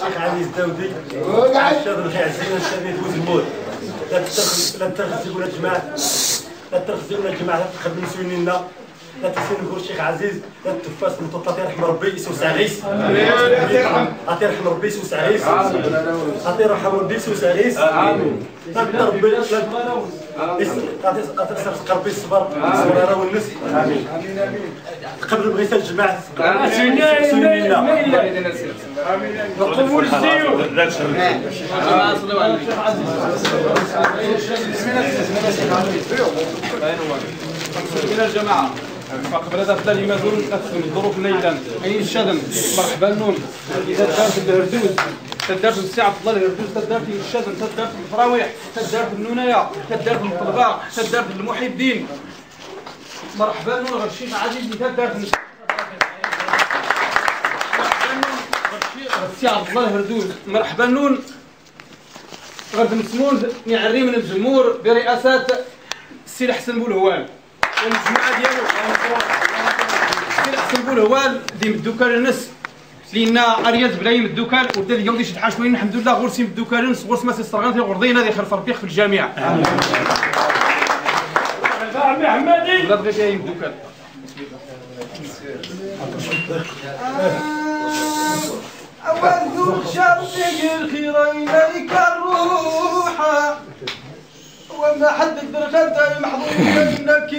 الشيخ علي الداودي الشاطر في عزينا الشديد وزمود لا تخزي ولا جماعه لا تخزي ولا جماعه لا تخدم سنينا لا تسير الشيخ عزيز لا تفاس من الله يرحم ربي يسوس عريس عطي يرحم ربي يسوس عريس عطي يرحم ربي يسوس عريس امين ربي عطي قلبي الصبر الصبر والنس امين امين قبل بغيت الجماعه سنينا امين قبول السيوف من الجماعة فقبل هذا الثاني مازال نتأثر الظروف الليلة أي الشدم مرحبا نون إذا دارت الهردوز تدارت الساعة الله الهردوز تدارت الشدم تدارت الفراويح تدارت النونية تدارت الطلباء تدارت المحي الدين مرحبا نون غرشيش عزيزي تدارت الساعة الله الهردوز مرحبا نون غرد مسمون نعري من الجمهور برئاسة السي حسن بولهوال والمجموعه ديالو السي حسن بولهوال اللي مدوكا الناس لان ارياز بلا يمدوكا ودا اليوم دي شي حاجه شويه الحمد لله غورسي مدوكا الناس غورس ما سيسترغان في غردينا دي خلف ربيخ في الجامع امين عمي حمادي ولا بغيتي يمدوكا أول شرطك الخير إليك الروح وما حد الدرجة محظوظ منك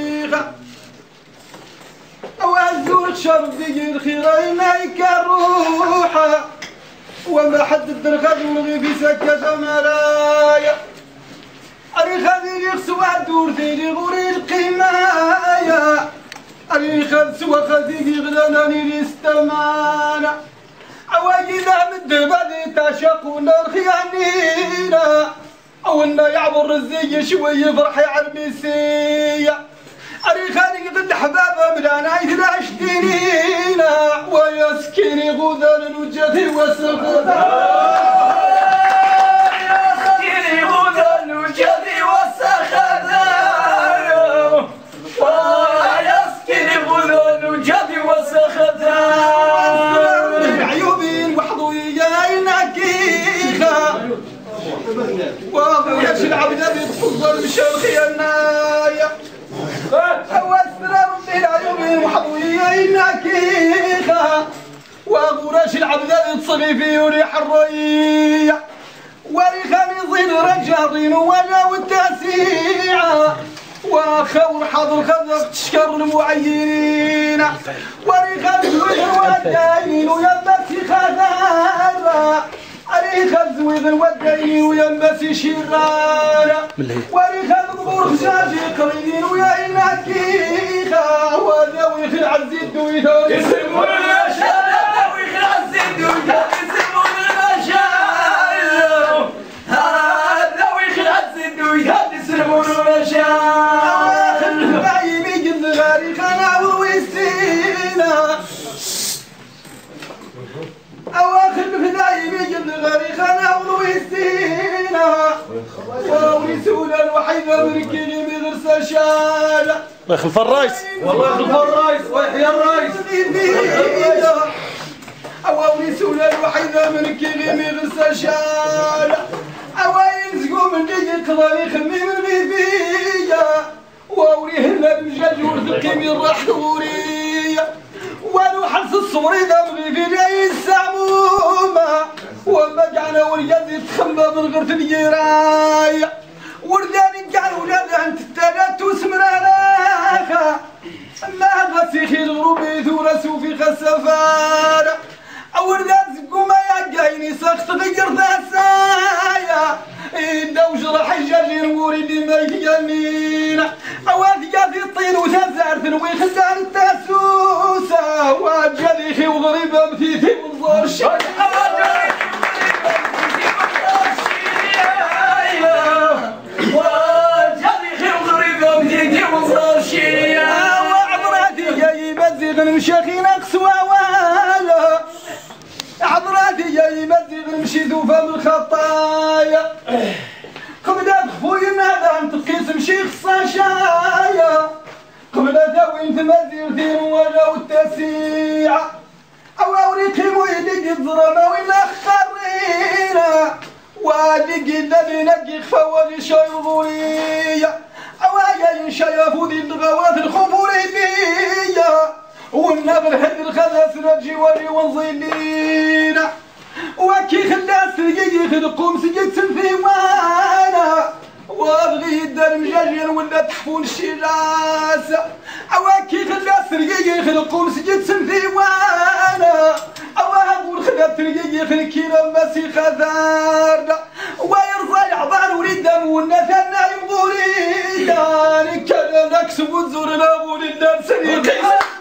أول شرطك الخير إليك الروح وما حد الدرجة يلغي في سكة مرايا أريخ ذي سوى دور ذي غوري القمايا أريخ سوى خذي غلاني الاستمانة عواجل من دبادي تعشقون الخيانينا او انه يعبر الزي شوي فرحي على المسية اريخاني قد حبابه بلا يثلاش دينينا ويسكني غذان الوجه والسخذان يسكني غذان الوجه والسخذان ويسكني غذان الوجه والسخذان وابوياش العبد بيتفضل بشوخي النايا هو اسرار من العيوب وحضوية نكيخة وابوياش العبد بيتصغي في ريح الرية وريخان يزيد رجارين ولا والتاسيعة وخور حضر خذف تشكر المعينين وريخان يزيد والداين ويمسي خذارة أريخ الزويد الودين وينبسي شرارة وريخ الظهور خشاشي قريدين ويا نكيخة وذوي خلع الزيد ويثور يسمون الرشاد ذوي خلع الزيد ويثور يسمون الرشاد ذوي خلع الزيد ويثور يسمون الرشاد أواخر البعيم يجد غاري خنا ويسينا أواخر الفداي بيجن غاري خنا ويسينا ويسونا الوحيد أمريكي بغرسة شالة الله يخلف الرايس والله يخلف الرايس ويحيى الرايس ويسونا الوحيد أمريكي بغرسة شالة وينزقوا من جيد قضاء يخمي من بيبية ووريهن بمجاج ورثقي من رحورية ولو حرص الصوري دمغي في جاي السمومة وما جعنا وليد يتخمى من غرة الجراية ورداني جعل ولادها انت التالات وسمر عليها ما غسيخي الغروبي ثورسو في خسفارة وردان زقوما يا جايني سخت غير ثاسايا إنه وجرح الجاجين وريدي ما يجنينا أواد جاثي الطين وثازار ثنوي خزان التاسوسة وجديخي وغريبة مثيثي منظر الشيء وجديخي وغريبة مثيثي منظر الشيء وعبراتي جاي مزيغ مشاخي نقص ووالا عبراتي جاي مزيغ مشي ذوفا بالخطايا قبل أخفوي هذا أنت قيس مشي خصاشايا قبل ذوي انت مزيرتين ولا والتسيع أو أوريقي مويدي الظلمة ولا نقي الذي نقي خفوالي شيطورية أوايا ينشيفوا ذي الغوات الخفورية والنبر هد الخذا سنجي ولي ونظلينا وكي خلاس رقيق خلقهم سجد سنفيوانا وابغي الدار مجاجر ولا تحفون الشلاسة أواكي خلاس رقيق خلقهم سجد سنفيوانا أواقول خلات رقيق خلكينا مسي خذارنا ويرضى يعضان ولدم والنثنا يمغوريا نكنا نكسب وزورنا غول النار سريقي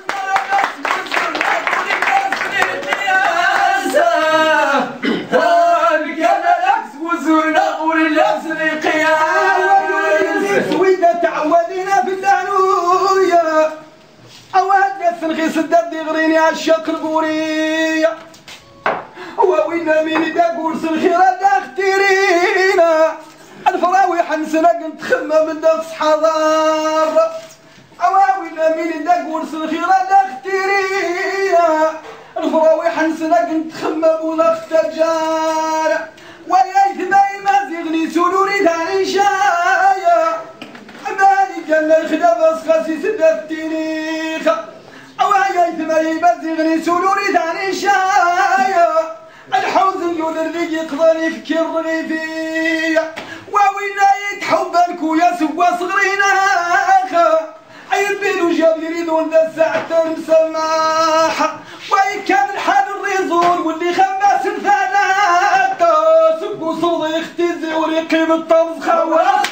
تعودنا في الدانوية أوهد نخيس الدد يغريني عالشق البورية ووينا مين داقول سنخيرة داختيرينا الفراوي حنسنا قنت خمة من نفس حضار أواوينا مين داقول سنخيرة داختيرينا الفراوي حنسنا قنت خمة بونخ تجار ويايث باي ما زيغني سولوري ثاني شايا مالي قال لي خدام خاسي سدة التاريخ أوايايث باي ما زيغني سولوري ثاني شايا الحوزن يودر لي يقضاني في كير رغيفية ووينا يتحبالكو يا سوا صغرينا عيبينو جاب لي ريدون ذا الساعة مسماحة وإن كان الحال الريزون واللي خماس الثلاثة سبو صوضي اختزي وريقيم الطمز خواص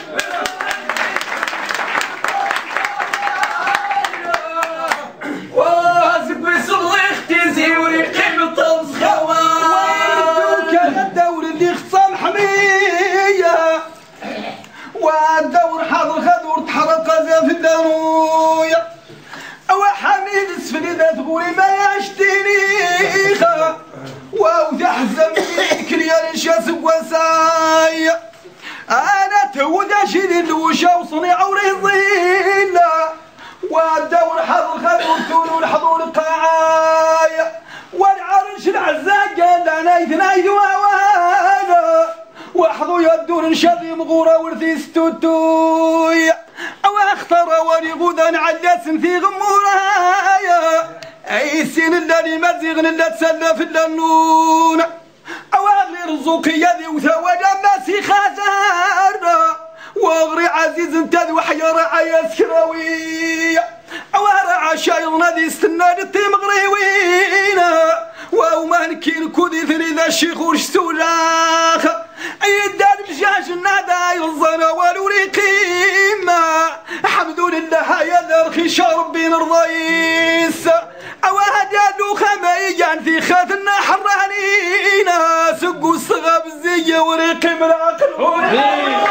وسبو صوضي اختزي وريقيم الطمز خواص كان الدور اللي خصام حمية والدور حاضر خدور تحرق في الدانوية وحميد السفلي ذات بوري ما يشتريخا وذا حزم كريا لشاس وسايا انا تودا شيدي الوشا وصنيع وريضيلا والدور حضر خدور تون والحضور القاعايا والعرش العزاق قال انا يثنايد وانا وحضو يدور نشذي مغورة ورثي ستوتويا أو أختار وري غدا علاس في غمورايا أي سين اللي مزيغن اللي تسلى في اللنون أو أغلي رزوقي يدي وثواجا ماسي خزارنا وأغري عزيز انتذ وحيا رعايا سكراوية أو أرعى شاير نادي استنى للتيم غريوينا وأو مانكين كودي ثري ذا الشيخ ورشتولاخ أي الدار مجاج النادى يرزانا والوري قيمة الحمد لله يا ذا الخشار بين الرئيس أو هدادو خميجان في خاتنا حرانينا سقو الصغاب الزية وريقي من العقل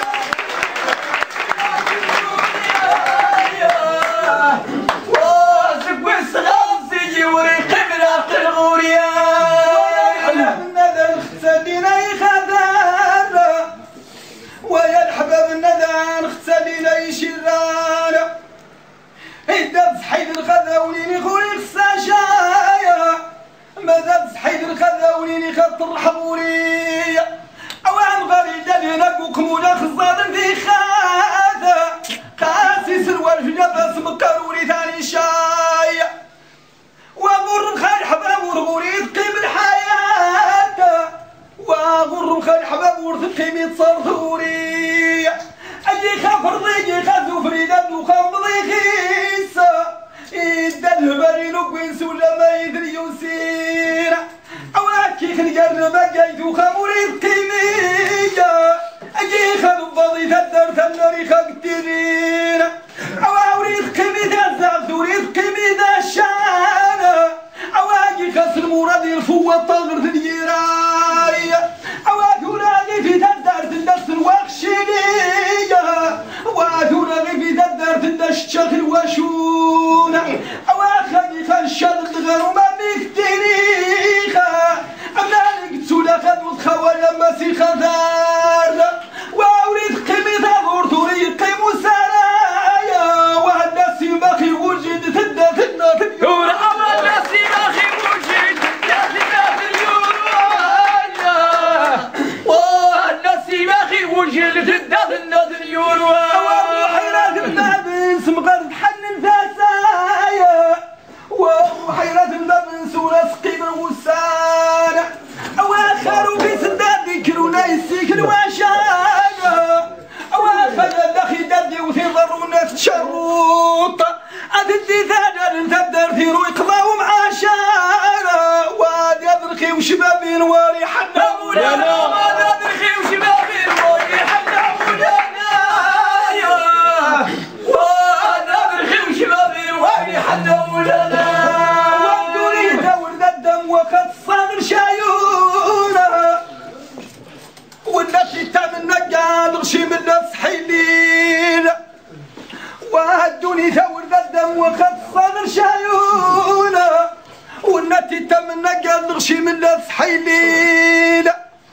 وسقو الصغاب الزية وريقي من العقل غوريا ويا الحباب الندان اختلينا يشرانا الدبس حيد الخذا وليني خوري خساشايا ما دبس حيد الخذا وليني خط الرحبورية او عن غريب اللي نقوكم ولا خصاد في خاذا قاسي سروال في جبس مقروري ثاني شايا وغر الخير حباب ورغوري تقيم الحياة وغر الخير حباب ورثقي ميت صار ثوري اللي خاف رضيقي خاذو فريدة وخاف ضيخيسة يدل برينو كوينس ولا ما يدري يسير أواكي خنقر بقيت وخاموري القيمية أجي خلو بضي تدر تنري خاقترين أواوري القيمي ذا زعب ثوري القيمي ذا الشانة أواكي خاص المراد الفوة طغر ثنيراية أواكي في تدر تندس الوخشينية وأواكي في تدر تندس شغل وشونة أواكي خنشد الغير ما بيكتريخة أمالك تسولا خدوث خوالي مسيخة ذار وأوريد قيمي ثغور ثوري قيمو سرايا وهالناسي باقي وجد ثدى ثدى أما الناسي باقي وجد ثدى ثدى وهالناسي وشباب نواري حنا مولانا وهذا درخي وشباب نواري حنا مولانا وهذا درخي وشباب نواري حنا مولانا والدنيا تولد الدم وقد صادر شايونا والتي تمنى قال غشي من نفس حيلين وهدوني ثور الدم وقد صدر شايونا والتي تمنى قال غشي من نفس حيلين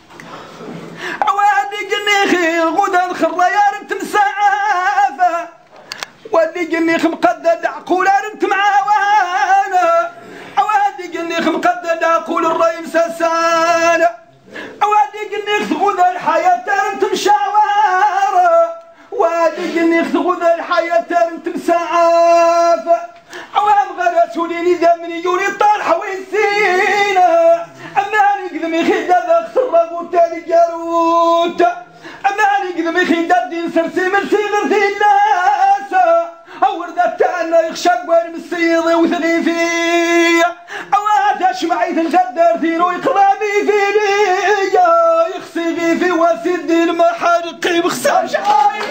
وهدي قني خير غدا الخريار انت مسعافة وهدي قني مقدد عقول انت معاوانا وهدي قني مقدد عقول الريم سسانة وهدي قني غدا الحياة انت مشاوارة وهدي قني غدا الحياة انت مسعافة عوام غرسوليني دمني يوني طالحة ويسينا أما نقدم خيدا ذاك سرق والتالي جاروت أما نقدم خيدا الدين سرسي من سيغر ذي الناس أورد تاعنا يخشق وين مسيضي وثني فيا أواد شمعي تنجدر دينو يقرابي فيني يخسي غيفي واسدي المحارقي بخسار شعاي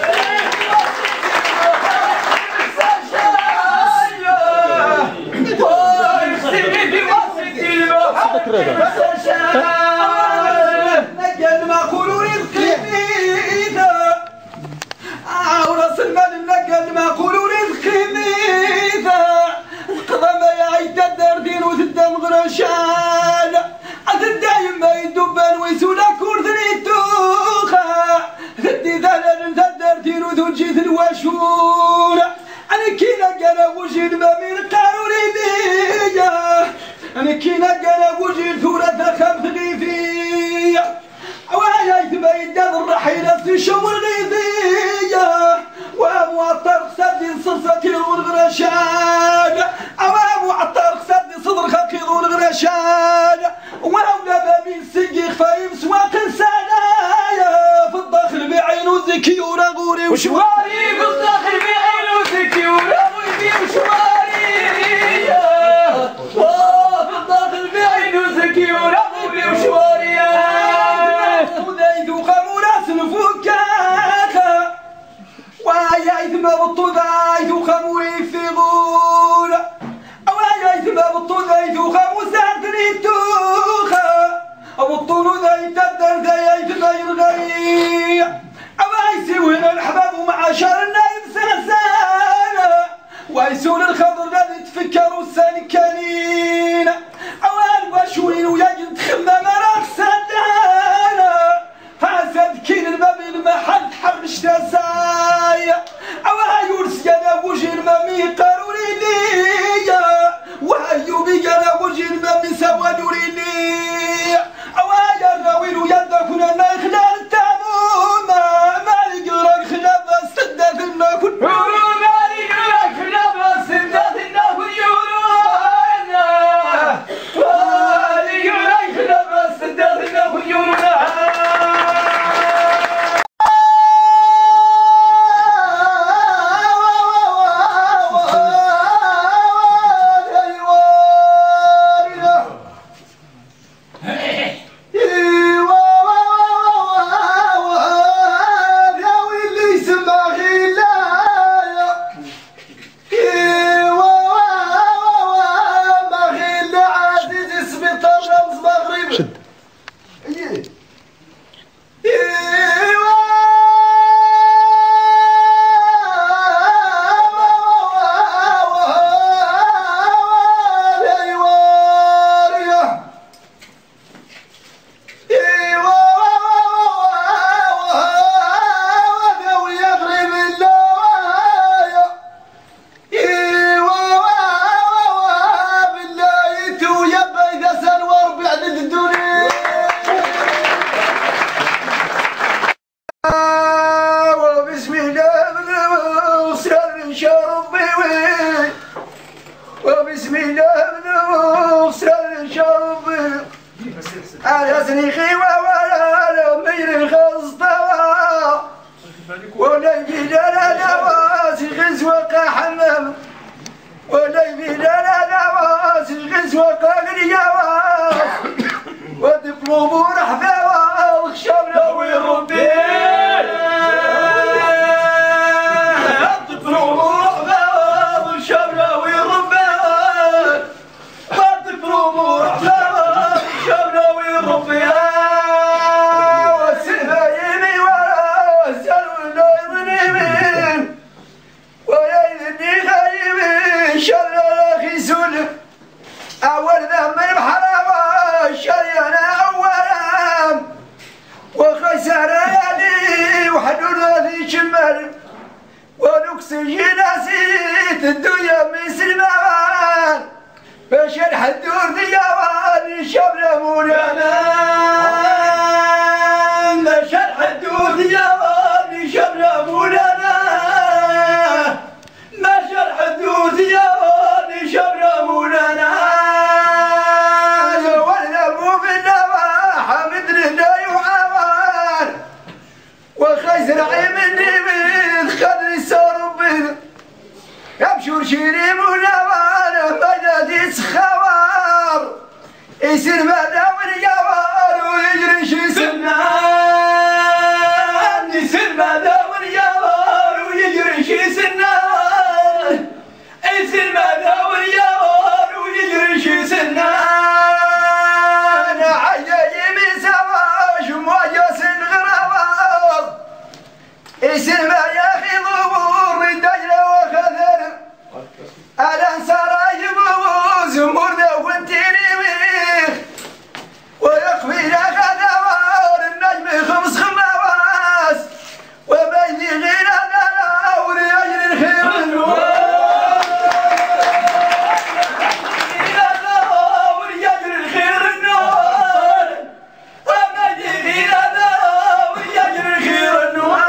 نقل ما قولوا رزقي ميثا وراس المال نقل ما قولوا رزقي ميثا القضاء يا عيد الدردين وتدم غرشان الدايم ما يدبان ويسولا كورثني التوخا ثدي ذلال الدردين وتوجيث الواشون أنا كينا قال وجد ما من قاروري بيا أنا كينا قال وجد ثورة خمس غيثية ويا يتبين الرحيل الشم الغيثية ومعطر سد صرصة والغرشان ومعطر سد صدر خقيض والغرشان وأولى من سجيخ فايم سواق سنايا في الداخل بعينه زكي ورغوري وشواري في الداخل بعينه زكي ورغوري وشواري في الداخل بعينه زكي ورغوري وشواري وذيذ وخموراس نفكاخا ويا إثم بالطذيذ وخموي في غولة ويا إثم بالطذيذ وخموساتني التوخا أبطل ذي تدر ذي إثم يرغي ويسوين الأحباب ومعاشر النايم سنسانا ويسون الخضر الذي تفكر السالكانين أوان وشوين ويجد خمام راك سدانا فاسد كين الباب المحل حرش تسايا أوان يرسي أنا وجه المامي قاروري ليا وهيو بي أنا وجه المامي سوادوري ليا أوان الراويل يدكن أنا خلال التاموم مالي قراك خلاف السدة الناكل مالي قراك خلاف السدة الناكل يورونا مالي قراك خلاف السدة الناكل يورونا وبسم الله نغسل شربي على سنيخي ولا مير خصطوا ولا يبينا نواسي غزوة حمام ولا يبينا نواسي غزوة قاقريا تفرموا رحبة وخشبنا وين ربي تفرموا رحبة وخشبنا وين ربي تفرموا رحبة وخشبنا وين ربي والسلفة يمي ورا والسلوى لا يظلمين ويا خايبين شر الاخي سلف اول ذنب بحرام شرينا اولا وخسر يدي وحدود ذي شمال ونكسي نسيت الدنيا مثل ما باش الحدور ديوان شبل مولانا باش الحدور ديوان شبل مولانا باش الحدور ديوان شبل مولانا والنبو في النواحة مثل لا يعاون وخيزر عيمني من خدر السار بيض يبشر شيري منوانا بلدي سخوار يسير مدى والجوار ويجري شي سنان يسير مدى والجوار ويجري شي سنان يسير مدى والجوار ويجري شي سنان عجاجي من سواش مواجس الغرابات يسير ما ياخي ظهور الدجلة وخذل الانصار يبوز مرده وانتيني ميخ ويخفي لك دوار النجم خمس خماواس وبيني غير دلاور يجري الخير النوار يجري الخير النوار وبيني غير دلاور يجري الخير النوار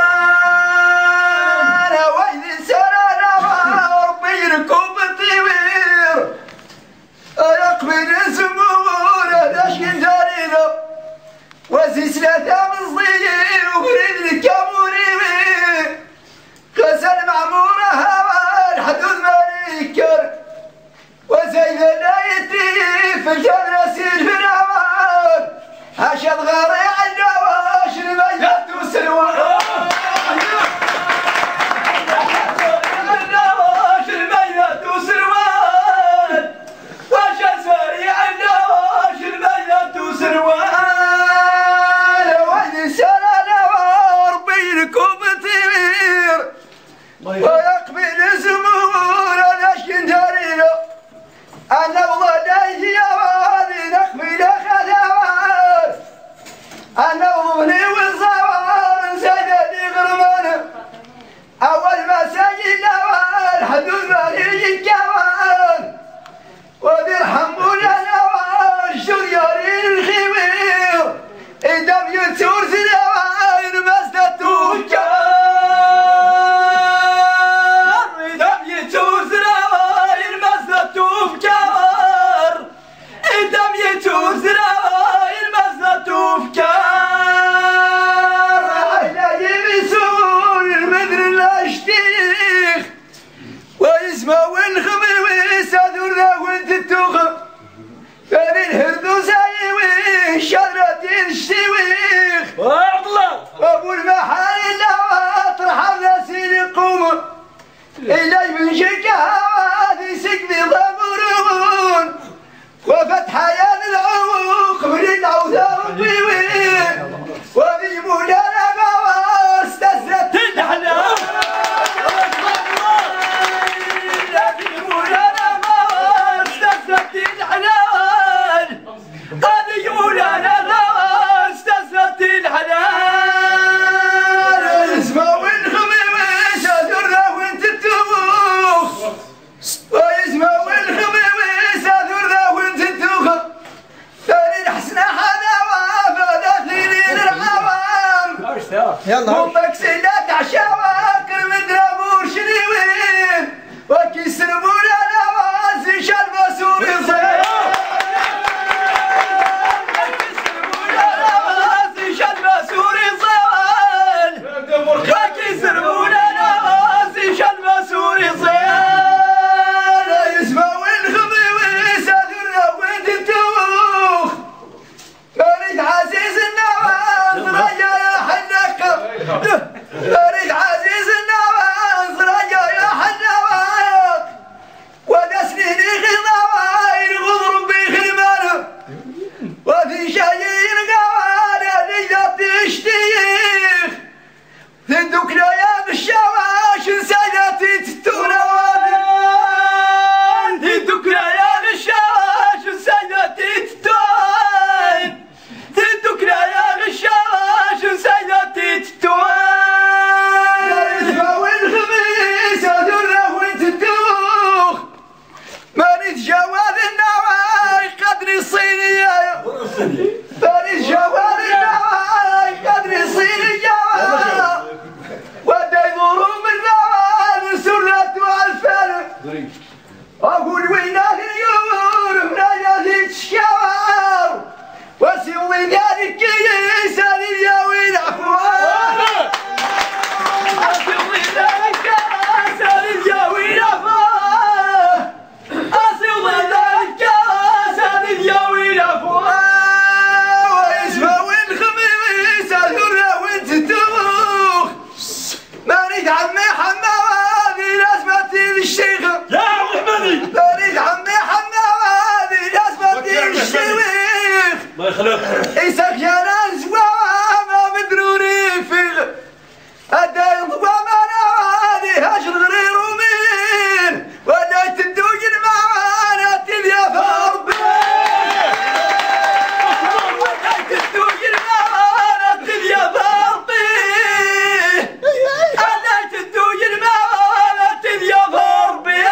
وإذ سرنا ربي ركوب الطوير يقبل الزمور دشك جارينا وسلسلة مصدير وبريد الكاموري غسل معمورة هوا الحدود مالكر وزيد اللايتي في الجنة سير في الأمان حشد غاري النواش الميت وسلوان النواش الميت وسلوان وشد سريع النواش الميت وسلوان وإذ سرنا وربي لكم طير ويقبل زمور الأشكن دارينا النبض ليه وهذه نخفي لخذوات النبض لي والزوار سيدني غرمان أول ما سجل والحدود ما لي الكوان وبيرحم لنا والشريارين الخمير إدم يتور زلوان مسدتو كار إدم يتور زلوان مسدتو كار إدم يتور زلوان مسدتو كار عيني بسول المدر الاشتيخ ويسمع ونخمي ويسادور له وانت التوخم بين الهردوس ايوي شرة الشويخ وابو المحال اللي اطرح ناسي القوم الي من شكا هذه سكني ضمرون وفتح يد العوق من العوثاء بيوين وذي مولانا ما استزدت الحلال مولانا ما استزدت الحلال هذه مولانا ما استزدت الحلال اسمع والخميس ادرنا وانت التوخ ويسمع والخميس ادرنا وانت التوخ ثاني الحسنى هذا وافد ثيرين العوام يلا امك سيدات عشاواكر من درابور شنيوين وكسر مولانا وازي شرب سوري صغير وكسر مولانا وازي شرب سوري صغير وكسر مولانا وازي شرب سوري صغير يسمع والخمي ويسادرنا وين تتوخ فريد وين يا كيس يا وين عفوا الله يخليك. إيساك يا ناس وما مدروني فيغ أدا يضوى ما نوادي هاجر غرير ومين ولا تدوج المعاناة يا فربي ولا تدوج المعاناة يا فربي ولا تدوج المعاناة يا فربي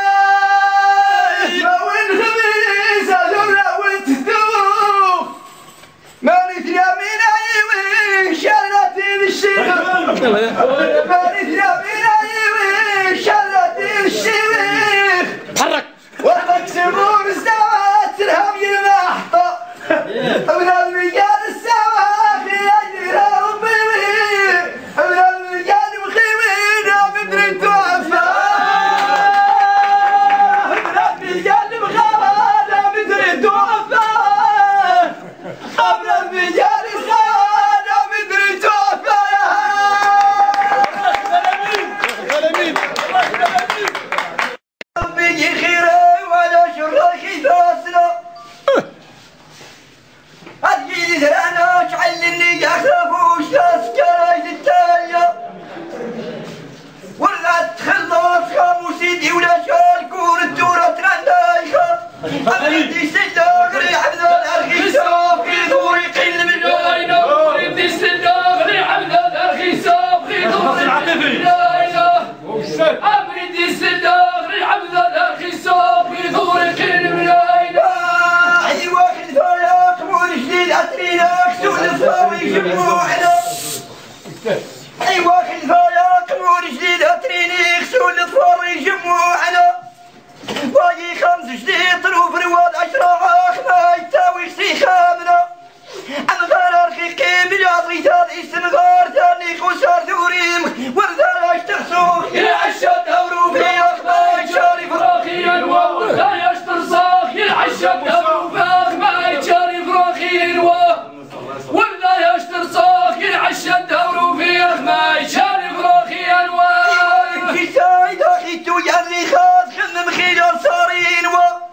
وين خبيث هذولا وين تدوخ مالك يا مين أيوين شلتي الشيخ مالك يا مين أيوين شلتي الشيخ حرك وتكسرون السماء ترهم المحطة من المجال السواخي أجري ربي من المجال مخيمين مدري توفى من المجال مخيمين مدري توفى قبل المجال الخانة مدري توفى ربي خيري ولا شرخي فاسنا أجيز أنا أشعلني أخافوش أسكاي التاية ولا تخلص خاموسيدي ولا شالكون الدورة ترندايخة أبدي سلوغري عبد الأرخي سوفي دوري قل من راينا أبدي سلوغري عبد الأرخي سوفي دوري قل من راينا أبدي سلوغري عبد الأرخي سوفي دوري قل من راينا أي واحد فايق ورجلي الأترينا كسول الفاوي جموعنا أي واحد فايق ورجلي الأتريني كسول الفاوي جموعنا باقي 5 جديد طلوب رواد أشراح ما يتاوي سيخامنا أنا أرخي كيم يعطي تالي سنغار تاني خسار ثوريم وردان أشترسوخ يلعشى دورو في أخبار شاري فراخيا وردان أشترسوخ يلعشى دورو في أخبار شاري فراخيا وردان أشترسوخ يلعشى دورو في أخبار شاري فراخيا في سايد أخيتو يالي خاص خلنا مخيلان صارين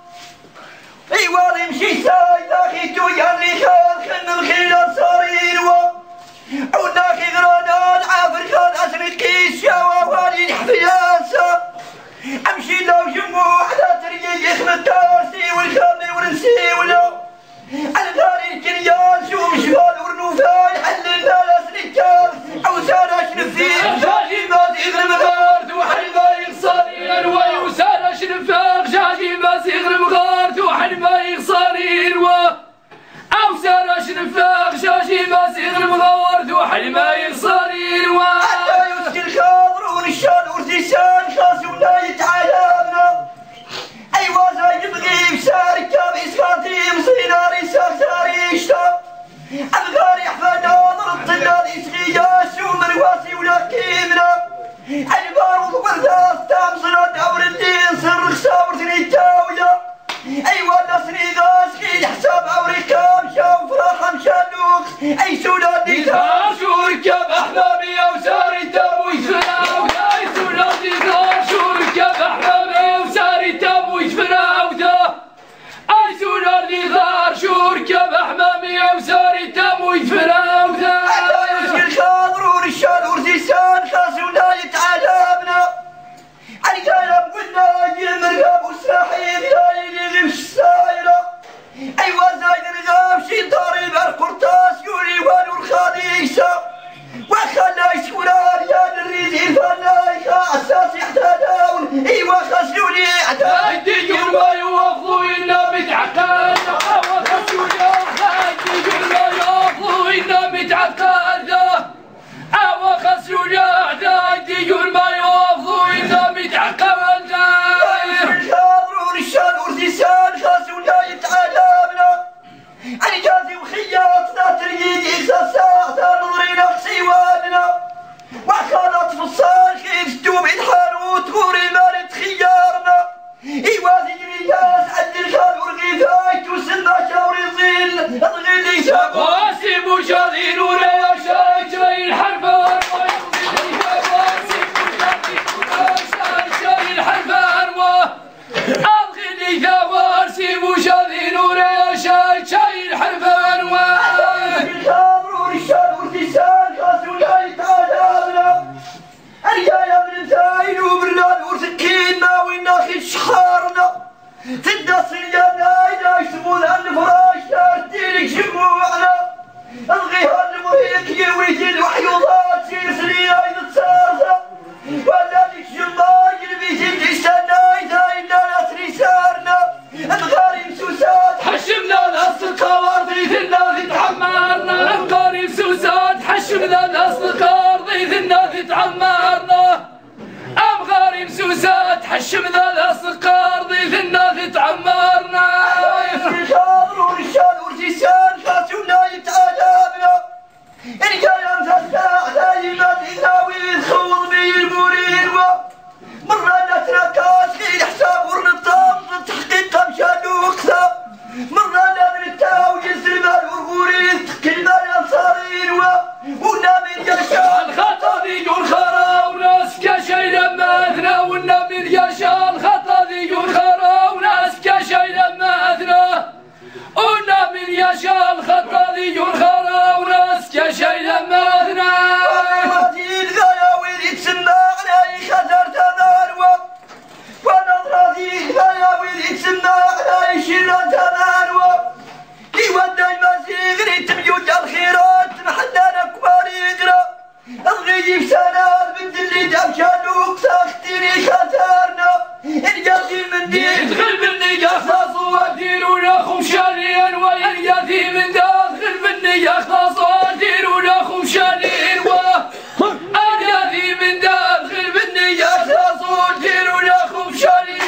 ايوه نمشي سايد اخيتو يالي خاص خلنا مخيلان صارين وناخي غرانان عافر خان اسرق كيس شاوا والي الحفياسة امشي لو جموع على ترقي يخمد تارسي والخامي ورنسي ولو على داري الكريان شو مشغال ورنوفاي حللنا لاسنكار او سانا شنفير جاجي ما تغرم غارد وحل ما يخسرين ويوسانا شنفاق جاجي ما تغرم غارد وحل ما يخسرين او سانا شنفاق جاجي ما تغرم غارد وحل ما يخسرين حتى يسكي الخاضر ونشان ورتيسان خاص ولا يتعلمنا ايوا زايد بغيب ساري كابي سخاتي مصيناري ساكساري يشتا الغاري حفا ناظر الطلال يسغي ياسو مرواسي ولا كيمنا البارود ورداس تامصنا دور الليل سر خساور تنيتاويا ايوا ناسني غاسكي حساب اوريكام شاو فراحة مشانوخ اي سولادي تاشو ركاب احبابي وساري تابو يتفناو اي سولادي تاشو ركاب احبابي وساري تابو يتفناو اي سولادي تاشو ركاب احبابي وساري تابو يتفناو حتى يسكي الخاضر ورشان ورزيسان خاص ولا يتعلمنا الكلام قلنا المرغب والساحيب يا اللي غمش السايرة ايوا زايد الغاب شي طاري بالقرطاس يولي والو سيبو شاذين ولا شاي الحرب أروى شاي الحرب أروى أبغي ثوار سيبو شاذين ولا شاي الحرب أروى الخمر والشال والتسال خاصونا يتعذبنا الرجال من زاين وبرلال وسكينا وناخذ شخارنا تدس الجناين يسمون الفراش تارتيلك شموعنا الغيها المريك يويت الوحيوضات سيسري عيد الساسة ولا لك جماي البيت تستناي زاينا ناسري سارنا الغارم سوسات حشمنا الأصدقاء ضيثنا تتعمرنا الغارم سوسات حشمنا الأصدقاء ضيثنا تتعمرنا أبغاري مسوسات حشمنا الأصقار ضيثنا تتعمرنا الخمر والشال والجسال خاصونا يتعذبنا الرجال امسكنا دايما تساوي تخوض بي المرير مرة نتركاس في حساب ورنطام تحقيق مشان وقسام مرة نتاو جسر المال والغوريز كل ما الأنصارين ونامي الجشال الخطابي والخرا وناس كشي لما أثنى ونامي الجشال الخطابي والخرا وناس كشي لما أثنى ونامي الجشال الخطابي والخرا وناس كشي لما أثنى راضي الغلاوي يتسمى علي خطر تماروى وانا راضي الغلاوي يتسمى علي شيرة تماروى يودي المسيغ ريتم الخيرات محلنا كبار يقرا الغيب سنة البنت اللي دمشان وقصة اختيري خسرنا الجاثي من دين ادخل بالنية خلاص وديرونا خمشانين والجاثي من داخل بالنية خلاص وديرونا خمشانين الجاثي من داخل بالنية خلاص وديرونا خمشانين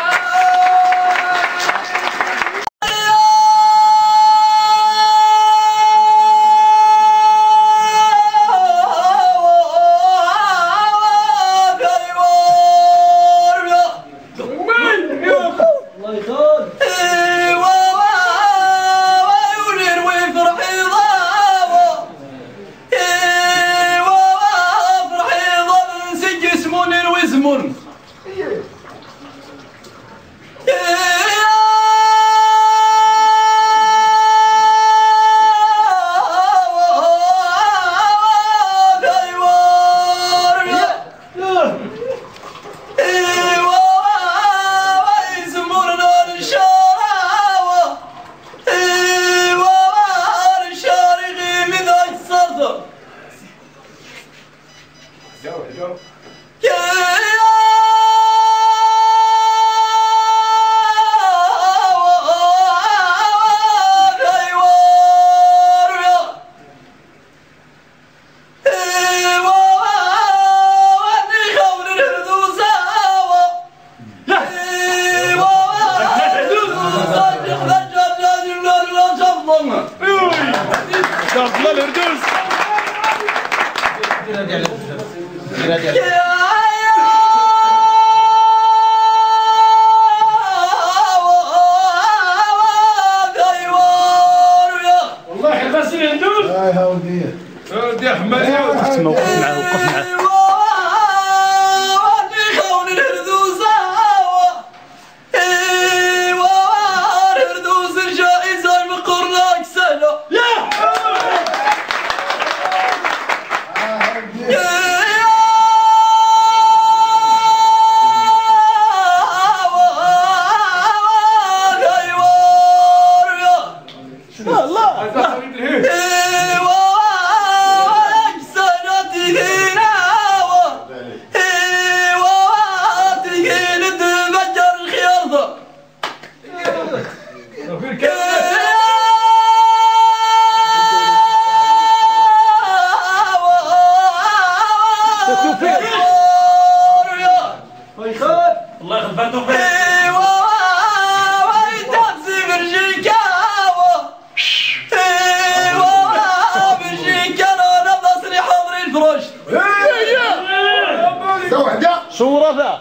صورة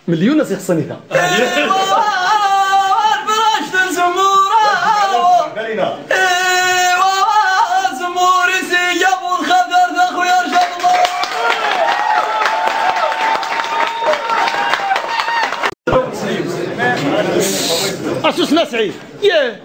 مليون ناس يخصني ذا الفراش تنزمورا بالينا زموري سيجاب والخضر ذا خويا رجال الله أسوسنا سعيد ياه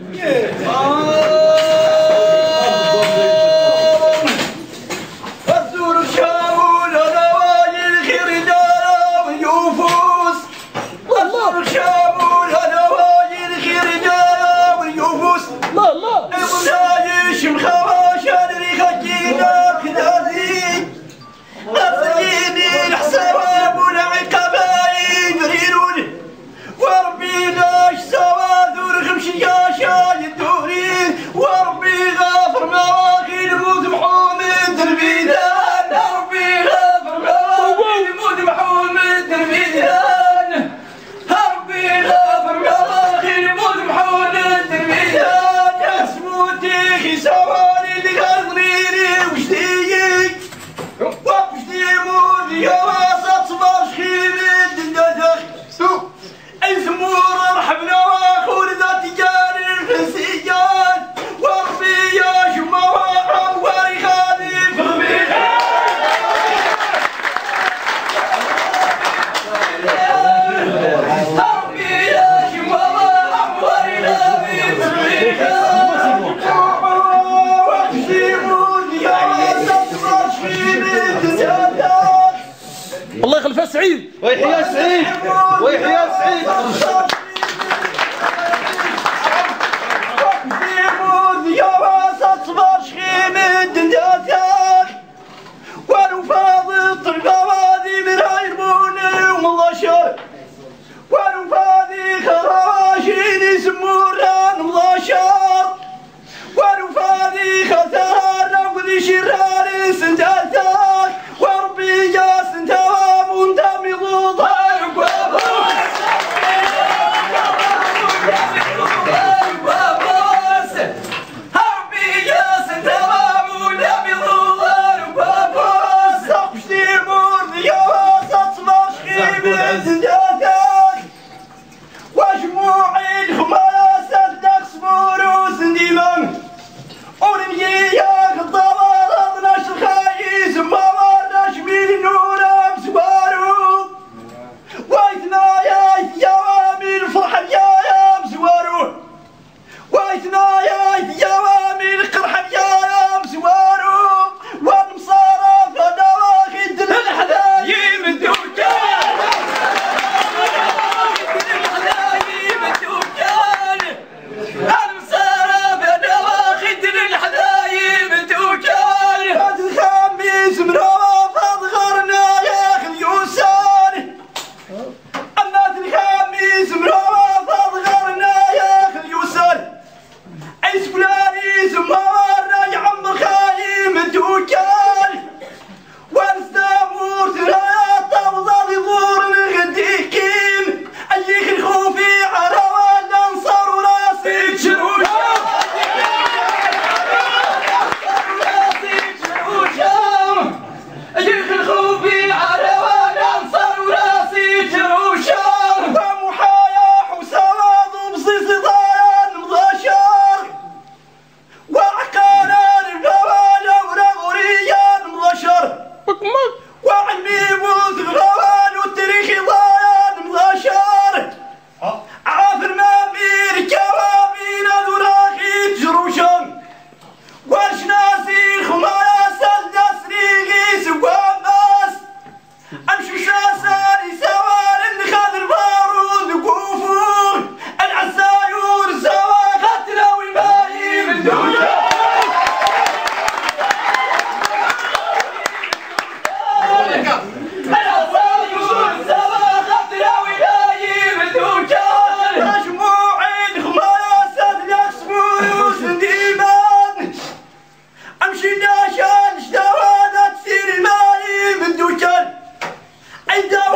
الزور شامون نوايا الخير جاء واليوفوس والزور شامون نوايا الخير جاء واليوفوس لا لا البنايش مخواشا لريخاكينا خدازي أفريني الحساب والعقباين يريدون وربي ناش سواذر خمشياشا يدورين وربي غافر مواخي الموت محومد البيدان ربي غافر مواخي الموت محومد البيدان ربي غافر مواخي الموت محومد البيدان يا سموتي خي سواني اللي غاضريني وشتيك وشتي مودي يا واسط صباش خيمد الددخ الزمور رحبنا واخور ذا تجاري الفنسيات وربي يا شموع واري خالي في البيت ربي يا شموع واري خالي في البيت وحشي مودي يا واسط صباش خيمد الددخ الله يخلفها سعيد ويحيى سعيد ويحيى سعيد يا واسط صباش خيمد دنداتك ولو فاضي الطرقوادي من هايرموني ومضاشر ولو فاضي خراشيني سموران ومضاشر ولو فاضي خثار وذي شراري سنداتك وربي جاس انتوام وندمي ضوضاك وجموعي الخماسة داك سبوروس نديمان ورمياك الضوار اضناش الخايس ما ورناش مين نورا مسوارو وايتنا يا وامي الفرحة يا مسوارو وايتنا يا وامي القرحة يا مسوارو والمصارى فدا واخد الحذايم الدوجان الحذايم الدوجان المصارى فدا واخد الحذايم الدوجان هاد الخميس مرافض غرنا يا اخي اليوسان الناس الخميس مرافض غرنا يا اخي اليوسان عيس فلاني زمارنا يعمر خايم الدوجان ونستامور ثلاثة وظل يضور الغديكين أيك الخوفي على والأنصار وراسي تشروشا أيك الخوفي على والأنصار وراسي تشروشا ومحايا وسواد وبصيص ضايان مضاشر وعقانا الفوانا ورغوريان مضاشر وعلمي موت غوان والتاريخ ضايان مضاشر عافر ما بين كوابين ذراخي جروشا واش ناسي خماسة داسريغي سواماس امشي شاساني سوال اللي خاذ البارود وقوفور العسايور سوا قتلوا والباقي من دونها العسايور سوا قتلوا والباقي من دونها مجموعين خماسة يكسبوا سنديمان امشي ناشان اشتوانت سير الماي من دوشان عند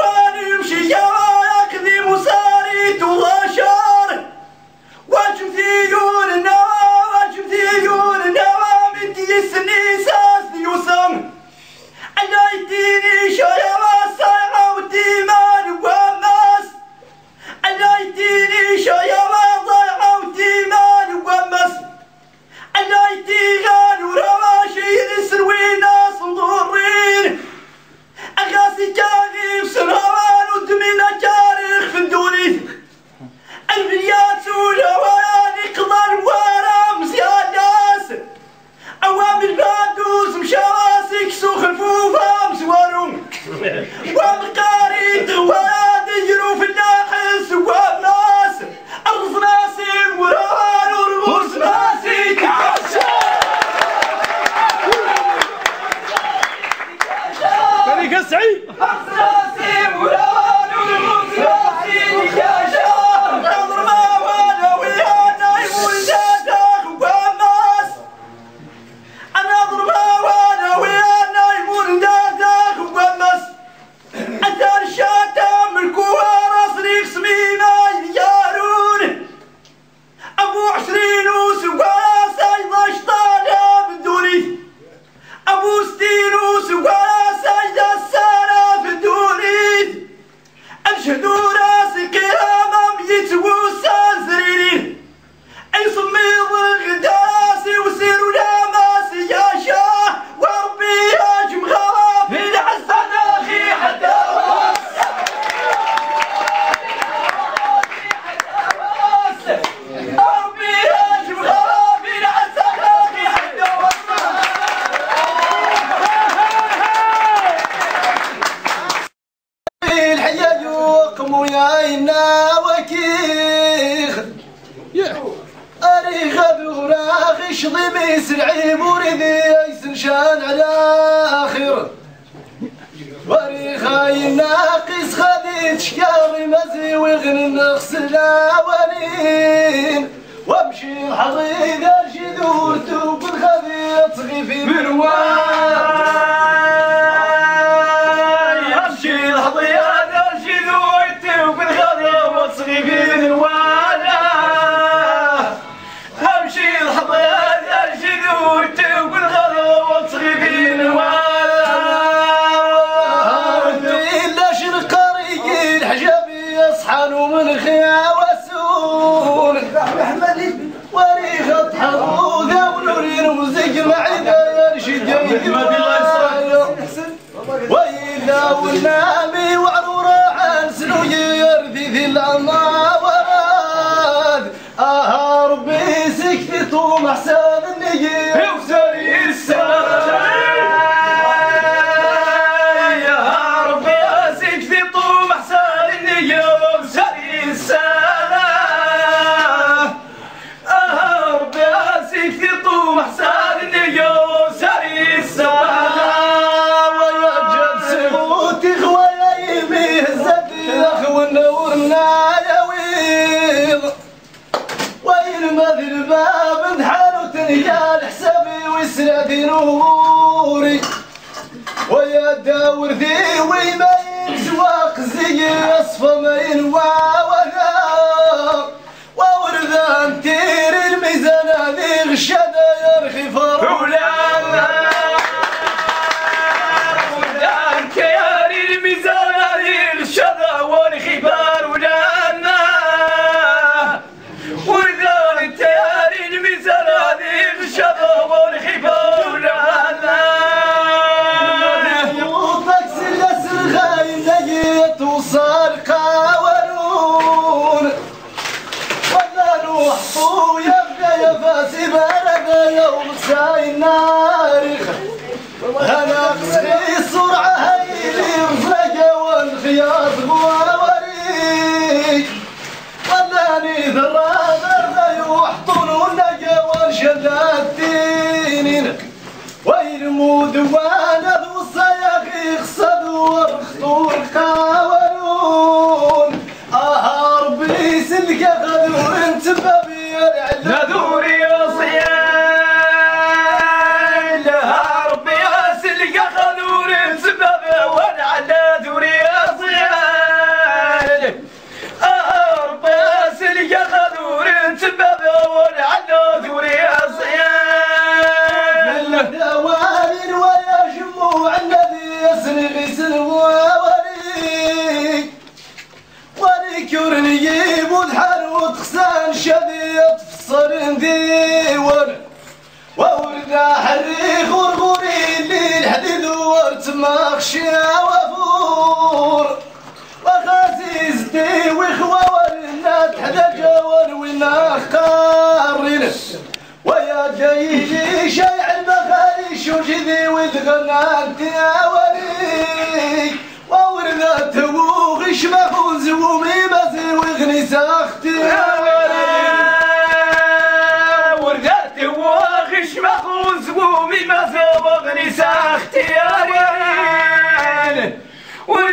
وردات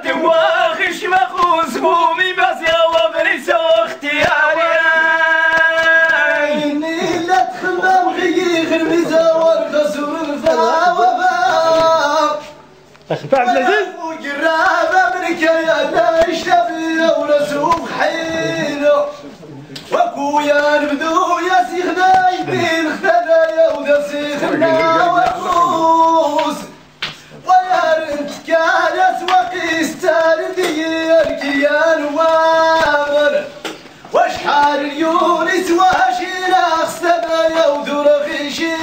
تواخش مخوز بومي بس يا وبني سو اختياري إني لا تخمم غيغ المزاور خسور الفاوفا أخي عبد العزيز وقرابة منك يا دايش تبيا ورسوم حيلو وكويا نبدو يا سيخناي بين اختنايا وذا سيخنا وكوس ويا رنت كان اسوقي ستاردي الكيان وامر وشحال اليونس وهشينا خستنايا وذو رخيشي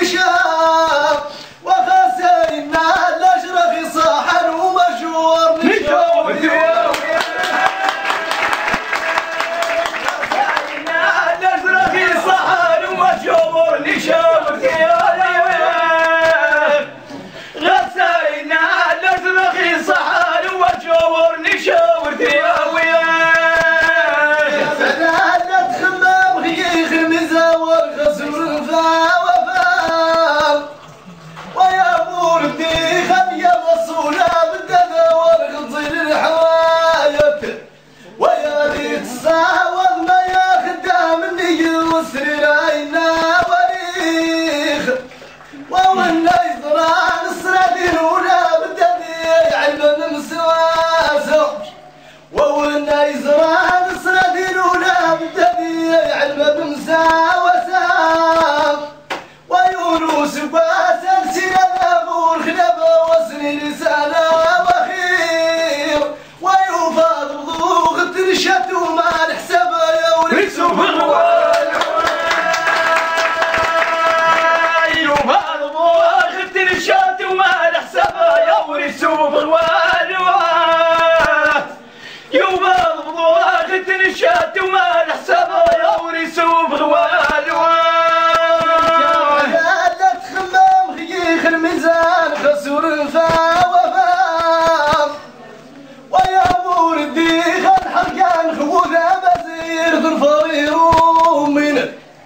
وشام وخسينا الاشرخ صاحن ومشهور نشوف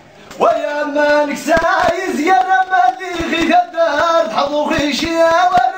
ويا مالك سايز يا رمالي غي قدار تحضو غيشي